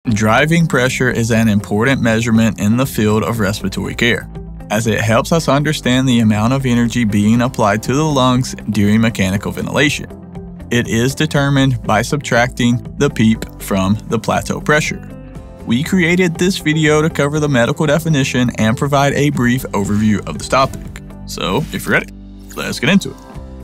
Driving pressure is an important measurement in the field of respiratory care, as it helps us understand the amount of energy being applied to the lungs during mechanical ventilation. It is determined by subtracting the PEEP from the plateau pressure. We created this video to cover the medical definition and provide a brief overview of this topic. So, if you're ready, let's get into it.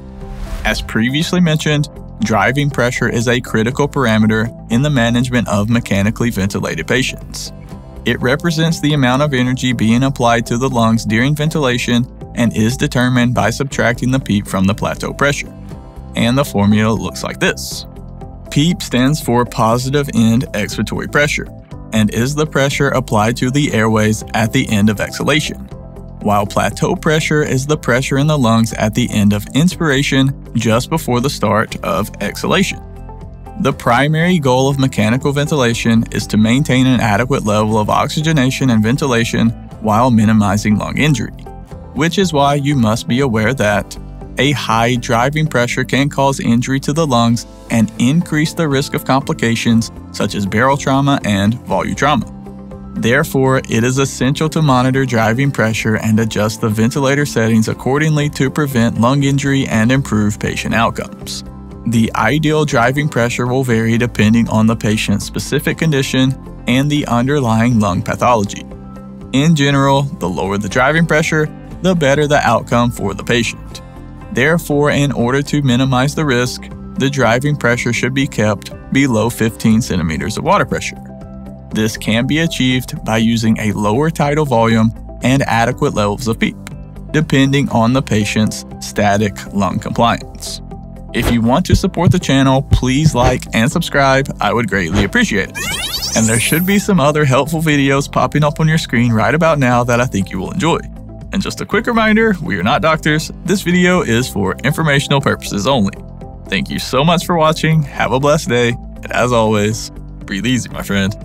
As previously mentioned, driving pressure is a critical parameter in the management of mechanically ventilated patients. It represents the amount of energy being applied to the lungs during ventilation and is determined by subtracting the PEEP from the plateau pressure. And the formula looks like this. PEEP stands for positive end expiratory pressure and is the pressure applied to the airways at the end of exhalation, while plateau pressure is the pressure in the lungs at the end of inspiration just before the start of exhalation. The primary goal of mechanical ventilation is to maintain an adequate level of oxygenation and ventilation while minimizing lung injury, which is why you must be aware that a high driving pressure can cause injury to the lungs and increase the risk of complications such as barotrauma and volutrauma. Therefore, it is essential to monitor driving pressure and adjust the ventilator settings accordingly to prevent lung injury and improve patient outcomes. The ideal driving pressure will vary depending on the patient's specific condition and the underlying lung pathology. In general, the lower the driving pressure, the better the outcome for the patient. Therefore, in order to minimize the risk, the driving pressure should be kept below 15 centimeters of water pressure. This can be achieved by using a lower tidal volume and adequate levels of PEEP, depending on the patient's static lung compliance. If you want to support the channel, please like and subscribe. I would greatly appreciate it. And there should be some other helpful videos popping up on your screen right about now that I think you will enjoy. And just a quick reminder, we are not doctors. This video is for informational purposes only. Thank you so much for watching. Have a blessed day. And as always, breathe easy, my friend.